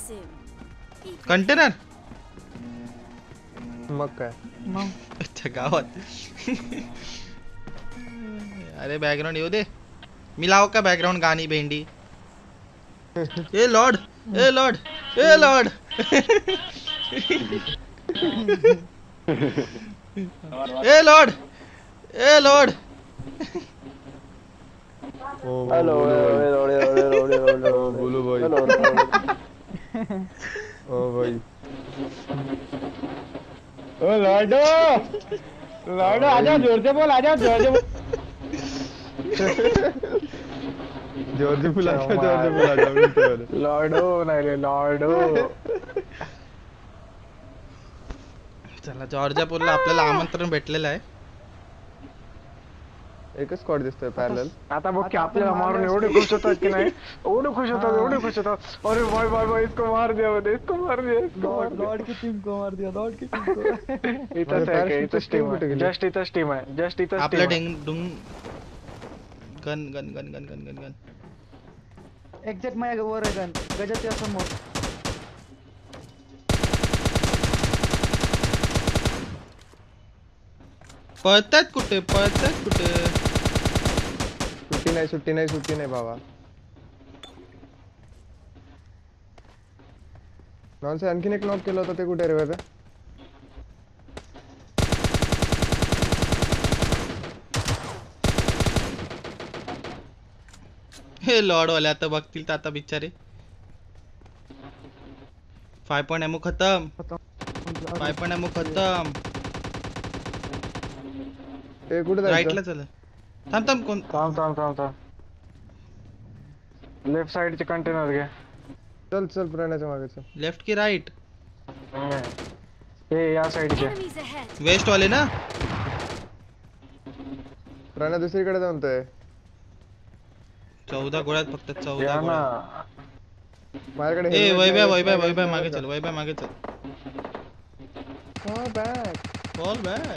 Container मग काय अच्छा गावात. अरे बॅकग्राऊंड येऊ दे. मी लाव का बॅकग्राऊंड गाणी भेंडी. ए लॉर्ड ए लॉर्ड ए लॉर्ड. ए लॉर्ड ए लॉर्ड. हेलो बोलो भाई, बोलो भाई, ओ भाई। ओ लॉर्डो, लॉर्डो आजा, जोर से बोल, आजा जोर से बोल। जॉर्ज बुला जा मिळते वाले. लॉर्डो नाही रे, लॉर्डो. चला जॉर्जियापूरला आपल्याला आमंत्रण भेटलेलं आहे. एकच स्क्वॉड दिसतोय पॅरलल. आता बघ की आपल्याला मारून एवढे खुश होतात की नाही, एवढे खुश होतात, एवढे खुश होतात. अरे भाई भाई भाई, इसको मार दिया मैंने, इसको मार दिया, इसको मार दिया. लॉर्ड की टीम को मार दिया, लॉर्ड की टीम को. इथंच आहे का? इथंच टीम आहे, जस्ट इथंच टीम आहे, जस्ट इथंच आपलं टीम आहे. ढिंग डुंग gun gun gun gun gun gun gun. Exact माझ्या वर आहे गन, गजाच्या समोर. पळतायत कुठे पळतायत कुठे. सुट्टी नाही सुट्टी नाही सुट्टी नाही बाबा. नॉनसे आणखीन एक नॉक केलं होतं ते कुठे रे बाबा. हे लॉर्ड वाले आता बघतील तर आता बिचारे. 5 पॉइंट एमओ खतम. 5 पॉइंट एमओ खतम. ते कुठे राईटला जायचं. चला. थांब थांब कोण. थांब थांब थांब थांब. लेफ्ट साइडचे कंटेनर घे. चल चल प्रणयच्या मागे चल. लेफ्ट की राईट. हे या साइडचे. वेस्ट वाले ना. प्रणय दुसरीकडे जाऊनतोय. 14 गोळ्यात फक्त 14 या ना. गोळ्यात. माझ्याकडे ए helmet वैभ्या नाही, वैभ्या helmet वैभ्या नाही मागे का? चल वैभ्या मागे चल. Fall back. Fall back.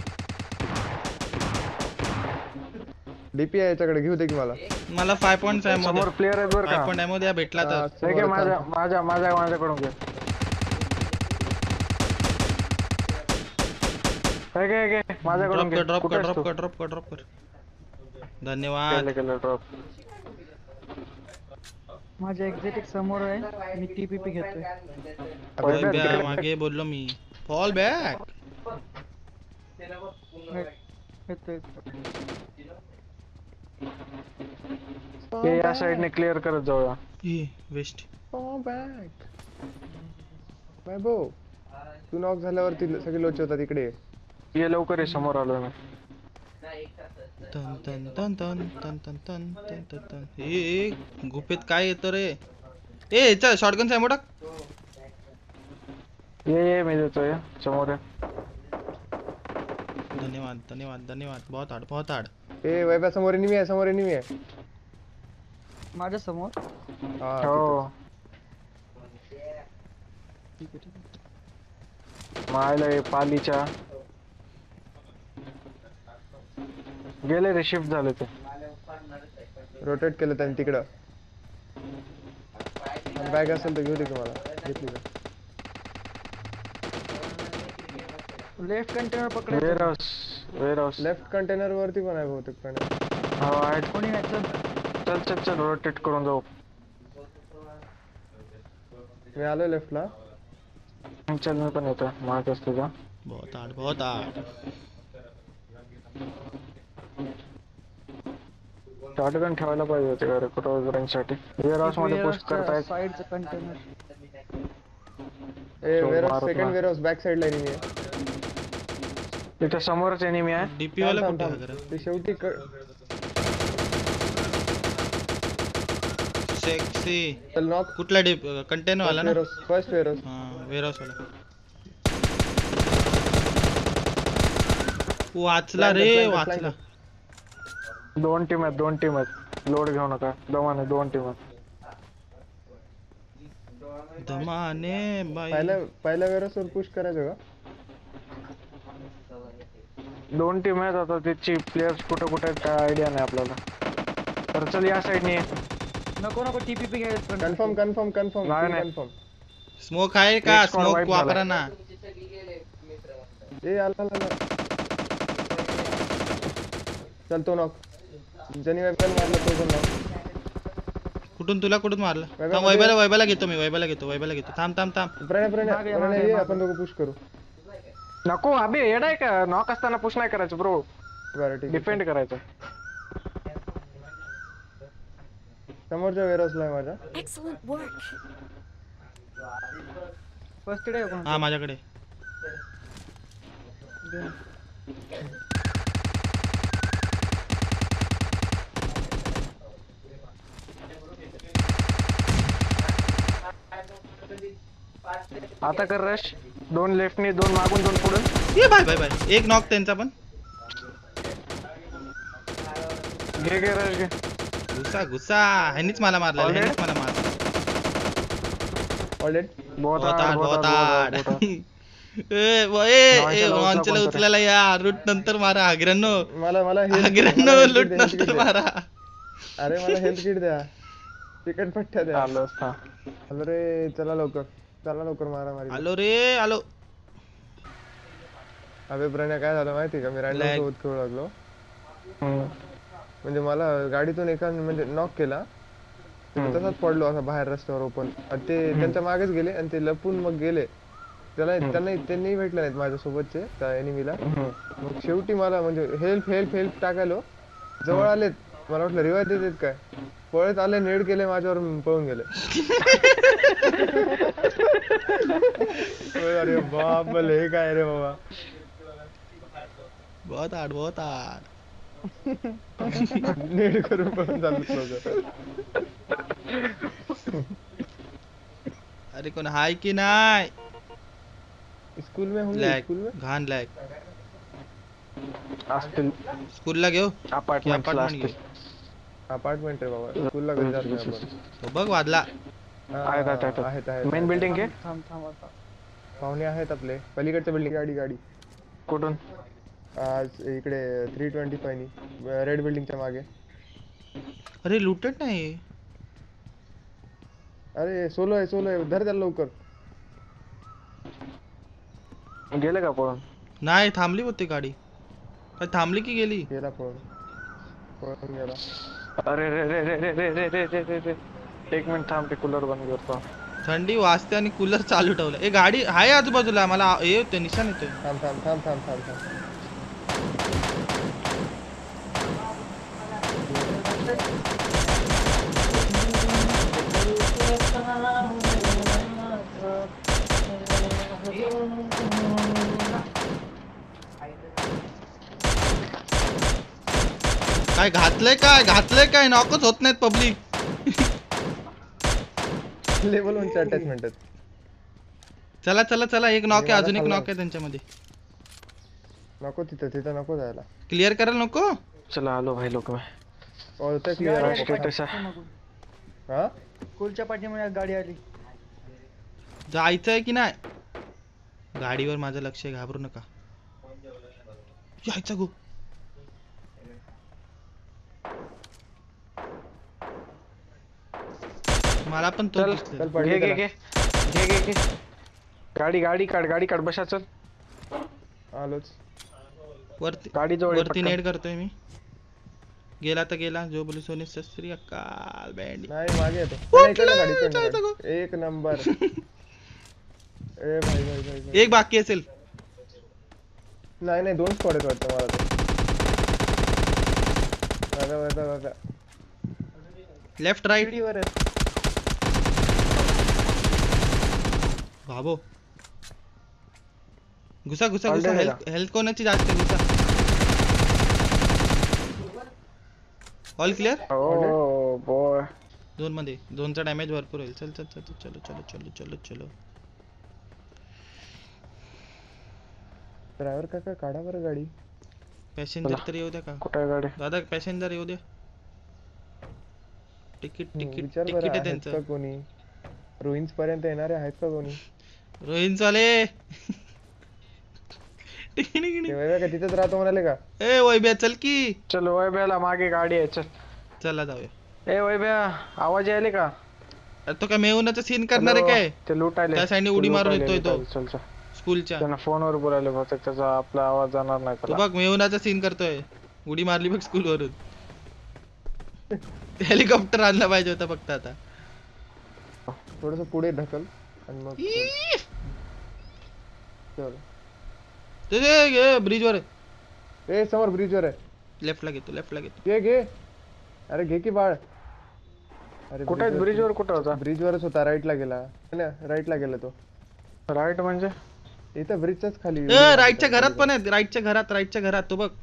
DP आहे याच्याकडे घेऊ दे की मला. मला 5 पॉइंट एमओ समोर प्लेयर आहेत बरं 5 का. पॉइंट एमओ द्या भेटला तर. हे घे माझ्याकडून घे. हे घे माझ्याकडून घे. ड्रॉप कुठे कर आहेस ड्रॉप तू? कर ड्रॉप कर ड्रॉप कर. धन्यवाद. केलं ड्रॉप. माझ्या एक्झॅक्ट समोर आहे, मी टीपीपी घेतोय. वैभ्या मागे बोललो मी. Fall back. घेतोय. हे या साइडने क्लिअर करत जाऊया. ए वेस्ट. Fall back. वैभव तू नॉक झाल्यावरती सगळे लोचे होतात इकडे. ये लवकर ये, समोर आलो मी. तन तन तन तन तन तन तन तन तन तन. ए गुफेत काय येतं रे. ए चल शॉटगन चा मोठा. ये मी देतोय, समोर ये. धन्यवाद धन्यवाद धन्यवाद. बहुत हार्ड बहुत हार्ड. ए वैभव समोर एनिमी आहे, समोर एनिमी आहे. माझ्या समोर. हा हो ठीक आहे ठीक आहे. मायला हे पालीच्या गेले रे, शिफ्ट झाले ते. रोटेट केलं त्यांनी तिकडं. बॅग असेल तर घेऊ दे की मला. घेतली का. लेफ्ट कंटेनर पकडायचं. Warehouse. लेफ्ट कंटेनर वरती पण आहे बहुतेक प्रणय. हो आहे. कोणी नाही चल. चल चल चल, रोटेट करून जाऊ. मी आलो लेफ्टला. चल मी पण येतो, मार्क असतो का. बहुत हार्ड बहुत हार्ड. शॉटगन ठेवायला पाहिजे होते का रे कुठं रेंजसाठी. वेअर हाऊस मध्ये पुश करतायत. साइडचं कंटेनर. ए So, वेअरहाऊस मारत सेकंड ना. वेअरहाऊस बॅक साइडला एनिमी आहे. इथं समोरच एनिमी आहे. डीपी वाला थांब, कुठे थांब, आहे थांब. खरं. ते शेवटी सेक्सी. चल नॉक. कुठला डीप कंटेनर वाला ना. First warehouse. हां वेअरहाऊस वाला. वाचला रे वाचला. दोन टीम आहेत, दोन टीम आहेत. लोड घेऊ नका, दमाने 2 टीम आहेत. दमाने बाई. पहिल्या वेअरहाऊस वर पुश करायचं का. 2 टीम आहेत. आता त्याची प्लेयर्स कुठे कुठे आहेत काय आयडिया नाही आपल्याला. तर चल या साइडने. नको नको टीपीपी घ्यायचं. कन्फर्म कन्फर्म कन्फर्म नाही, नाही. कन्फर्म. स्मोक आहे का? एक squad स्मोक wipe वापरा झालाय. ना. ए आला आला चल तो नॉक ज्याने वेपन मारला तो पण नॉक कुठून तुला कुठून मारलं? वैभव थांब मध्ये. वैभवला घेतो मी. वैभवला घेतो. थांब. प्रणय प्रणय मागे, प्रणय मागे, ये मागे. आपण दोघं पुश करू नको अबे येडाय का नॉक असताना पुश नाही करायचं ब्रो बरं ठीक आहे डिफेंड करायचं समोरच्या वेअरहाऊसला आहे माझ्या Excellent work. फर्स्ट एड आहे कोण हा माझ्याकडे. आता कर रश 2 लेफ्टनी 2 मागून 2 पुढे ये बाय. एक नॉक त्यांचा पण. घे रश घे गुस्सा ह्यांनीच मला मारलं. ऑलरेडी बहुत लॉन्चला उचलायला या. रूट नंतर मारा आग्र्यानो. मला लूट नंतर मारा. अरे मला हेल्थ किट द्या चिकन पट्ट्या द्या आलो असता हॅलो रे चला लवकर मारा मारी आलो. अबे प्रणय काय झालं माहिती का मी रॅन्डम Lag. सोबत खेळू लागलो म्हणजे मला गाडीतून एका म्हणजे नॉक केला तसाच पडलो असा बाहेर रस्त्यावर ओपन ते त्यांच्या मागेच गेले आणि ते लपून मग गेले त्यांनी भेटले नाहीत माझ्या सोबतचे त्या एनिमीला मग शेवटी मला म्हणजे हेल्प टाकायलो जवळ आलेत मला वाटलं रिवाय देत काय पळत आले नेड केले माझ्यावर पळून गेले अरे बाप हे काय रे बाबा बहुत आड. नेड करून पळून चालत लोक अरे कोण हाय की नाही? स्कूल में होंगे लॅग स्कूल में घाण लॅग. असतील स्कूलला घेऊ अपार्टमेंट apartment असतील अपार्टमेंट आहे बाबा स्कूलला घरी जात नाही आपण तो बघ वादला. आहेत मेन बिल्डिंग घे थांब आता पाहुणे आहेत आपले पलीकडच्या बिल्डिंग गाडी कुठून आज इकडे 325 नी रेड बिल्डिंगच्या मागे अरे लुटेड नाही. अरे सोलो आहे धर त्याला लवकर गेले का पळून नाही थांबली होती गाडी. काय थांबली की गेली? गेला पळून गेला अरे रे एक मिनिट थांब ते कूलर बंद करतो थंडी वाजते आणि कूलर चालू ठेवलं. ए गाडी आहे आजूबाजूला मला हे होते निशाण येतोय. थांब काय घातलंय काय नॉकच होत नाहीत पब्लिक. लेवल 1 चे अटॅचमेंट आहेत चला एक नॉक आहे मला अजून एक खाल्लं. नॉक आहे त्यांच्यामध्ये. नको तिथं नको जायला क्लिअर करायला नको. चला आलो भाई लोक होतं क्लिअर स्टेटस हा स्कूलच्या पाठीमागे गाडी आली जायचंय की नाही? गाडीवर माझं लक्ष आहे, घाबरू नका. यायचा गो मला पण तो चल, दिसलेला. चल पडले घे गाडी काढ बशा चल आलोच गाडी जवळ ये वरती पटकन. नेट करतोय मी. गेला तर गेला. जो बोलू सोनी सस्त्री अकाल बँडी. नाही मागे येतो उठलं, इकडनं जायचं गो. गाडी एक नंबर ए भाई एक बाकी असेल. नाही 2 स्क्वॉड आहेत वाटतं मला तर बघा लेफ्ट राईट वर आहे बाबो. घुसा Already हेल्थ कोणाची जास्त आहे? घुसा. All clear. Oh boy zone मध्ये झोनचा डॅमेज भरपूर होईल. चलो. ड्रायव्हर काका काढा बरं गाडी पॅसेंजर तर येऊ द्या का कुठे आहे गाडी दादा? पॅसेंजर येऊ द्या. तिकीट विचार बरं आहे आहेत त्यांचं. का कोणी रुईन्स पर्यंत येणारे आहेत का कोणी रोहिन चाले. ते वैभव का तिथेच राहतो म्हणाले का ए वैभ्या चल की. चल वैभ्याला मागे गाडी आहे चल चला जाऊया. ए वैभ्या आवाज यायले का अरे तो काय मेहुनाचा सीन करणार आहे काय ते लुटायले त्या साईडने उडी मारून येतोय तो चल चल स्कूलच्या त्यांना फोनवर बोलायला बहुतेक त्याचा आपला आवाज जाणार नाही तो त्याला बघ मेहुनाचा सीन करतोय उडी मारली बघ स्कूल वरून हेलिकॉप्टर आणला पाहिजे होता फक्त आता थोडस पुढे ढकल आणि मग चल. ते ब्रिज वर ए समोर ब्रिज वर आहे लेफ्टला घेतो घे घे अरे घे की बाळ अरे कुठे ब्रिज वर कुठं होता ब्रिज वरच होता राईटला गेला राईटला गेला तो राईट म्हणजे इथं ब्रिजच्याच खाली राईटच्या घरात पण आहे राईटच्या घरात तो बघ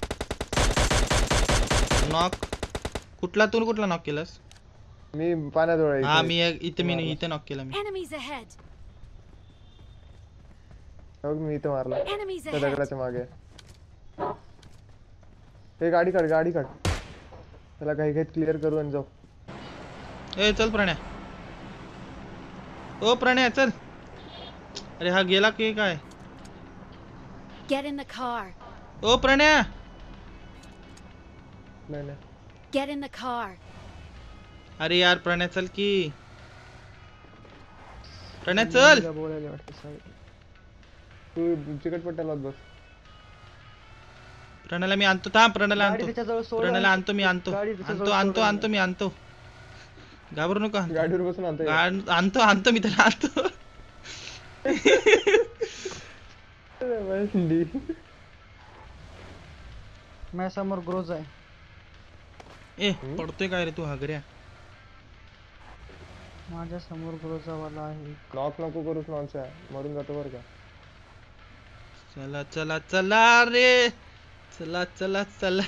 नॉक कुठला नॉक केलास मी पाण्याजवळ आहे हा इथे. मी इथे नॉक केला मी Enemies ahead. बघ मी इथं मारला Enemies त्या ahead. दगडाच्या मागे हे गाडी काढ त्याला काही काही क्लिअर करू आणि जाऊ ए चल प्रणया ओ प्रणया चल अरे हा गेला की काय Get in the car. ओ प्रणया नाही Get in the car. अरे यार प्रणय चल की प्रणय चल तिला बोलायला वाटतं साहेब. तू चिकटपट्ट्याला बस प्रणयला मी आणतो थांब प्रणयला गाडी आणतो त्याच्याजवळ सोड प्रणयला आणि- आणतो मी आणतो गाडी त्याच्याजवळ आणतो सोड आणतो मी आणतो घाबरू नको आणतो. गाडीवर बसून आणतो आणतो मी त्याला आणतो माझ्या समोर ग्रोज आहे ए पडतोय काय रे तू हागऱ्या माझ्या समोर ग्रोजा वाला आहे नॉक नको करूस माणसा मरून जातो बरं का चला चला चला रे चला चला चला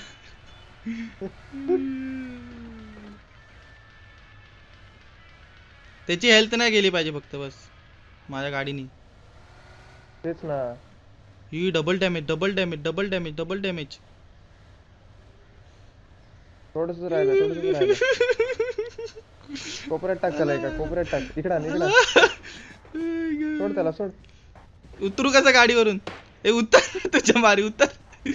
त्याची हेल्थ नाही गेली पाहिजे फक्त बस माझ्या गाडीनी तेच ना ही डबल डॅमेज थोडस राहिलं कोपऱ्यात टाक त्याला एका कोपऱ्यात टाक इकडा सोड त्याला सोड उतरू कसा गाडीवरून ए उतर तुझ्या मारी उतर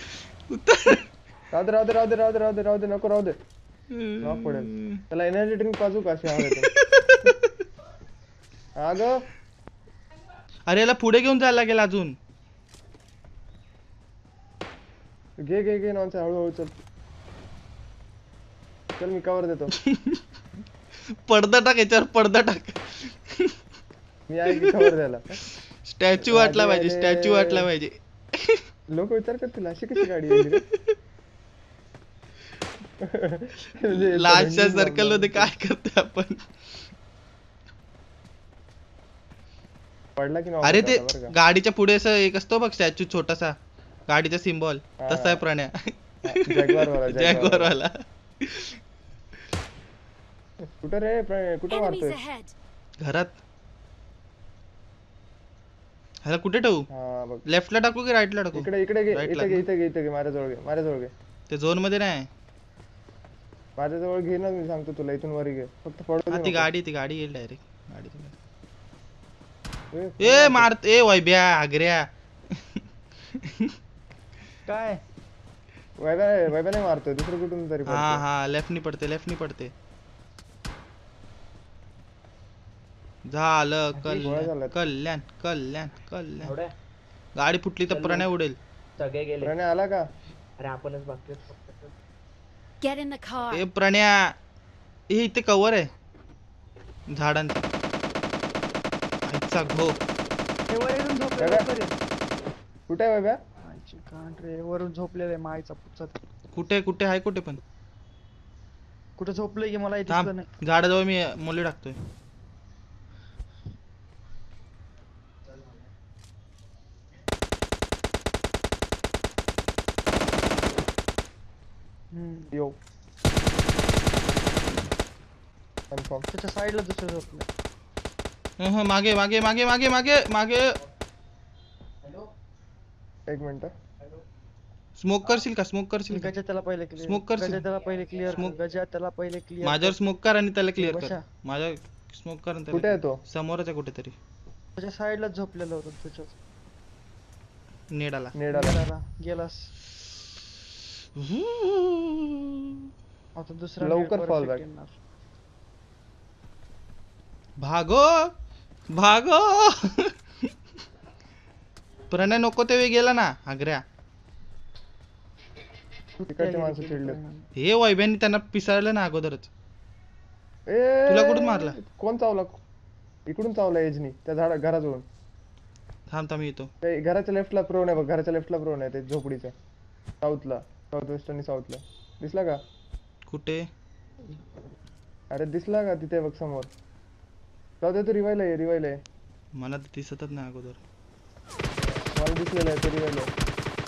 राहू दे नको राहू दे नॉक पडेल त्याला एनर्जी ड्रिंक पाजू का अशी अग अरे याला पुढे घेऊन जायला लागेल अजून घे नॉनचा हळूहळू चल मी कवर देतो पडदा टाक याच्यावर पडदा टाक मी आहे की कवर द्यायला स्टॅच्यू वाटला पाहिजे लोक विचार करतील अशी कशी गाडी आहे म्हणजे लास्टच्या सर्कल मध्ये काय करतोय आपण पडला की knock अरे होता ते बरं का. गाडीच्या पुढे असं एक असतो बघ स्टॅच्यू छोटासा गाडीचा सिम्बॉल हा. तसा आहे प्रणया Jaguar वाला, जॅगवार वाला कुठं रे कुठं Enemies मारतोय ahead. घरात ह्याला कुठे ठेवू हा बघ लेफ्टला टाकू की राईटला टाकू इकडे घे Right ला इथे घे माझ्याजवळ घे ते झोन मध्ये नाही माझ्याजवळ घे ना मी सांगतो तुला इथून वर घे फक्त पडू हा, दे ती नको. गाडी येईल डायरेक्ट गाडी ए, ए मारत ए वैब्या आगऱ्या काय वैभ्या नाही मारतोय दुसरं कुठून तरी हा पडतोय. हा लेफ्टनी पडते झालं गोळ्या झाल्यात. कल्याण गाडी फुटली तर प्रणय उडेल सगळे गेले प्रणय आला का अरे आपणच बाकी आहोत फक्त. Get in the car. ए प्रणया हे इथे कवर आहे झाडांचा आईचा घो हे वर येऊन झोपले दादा. लवकर ये. कुठे आहे वैभ्या आईची गांड रे वरून झोपलेलं आहे मायचा पुचत कुठे आहे कुठे पण कुठे झोपलंय की मला इथे थांब दिसलं नाही झाडाजवळ मी मोली टाकतोय यो कन्फर्म त्याच्या साईडला दुसरं झोपलं मागे एक मिनिट स्मोक करशील का गजा त्याला पहिले Smoke करशील? गजा त्याला पहिले क्लिअर Smoke. गजा त्याला पहिले क्लिअर माझ्यावर स्मोक कर आणि त्याला क्लिअर कर बशा. माझ्या स्मोक कर आणि त्याला कुठे आहे clear. तो समोरच आहे कुठेतरी त्याच्या साईडलाच झोपलेलं होतं त्याच्या नेडाला नेडाला गेलास आता दुसरा लवकर net fall perfect back. येणार. भागो भागो. प्रणय नको ते वेळी गेला ना आग्र्या. तिकडचे माणसं चिडले. हे वैभ्यानी त्यांना पिसाळलं ना अगोदरच. ए तुला कुठून मारला? कोण चावला? इकडून चावला एजनी त्या झाडा घराजवळून. थांब थांब येतो. ते घराच्या लेफ्टला प्रोन आहे बघ, घराच्या लेफ्टला प्रोन आहे ते झोपडीच्या साऊथला, साऊथ वेस्ट आणि साऊथला. दिसला का? कुठे? अरे दिसला का तिथे बघ समोर. जाऊ दे, तो रिवायला आहे, रिवायला आहे. मला तर दिसतच नाही अगोदर. मला दिसलेला आहे, तो रिवायला आहे.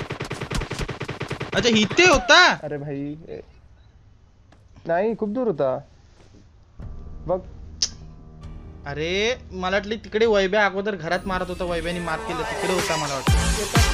अच्छा इथे होता. अरे भाई नाही, खूप दूर होता बघ. अरे मला वाटलं तिकडे वैभ्या अगोदर घरात मारत होता, वैभ्यानी मार केलं तिकडे होता मला वाटतं.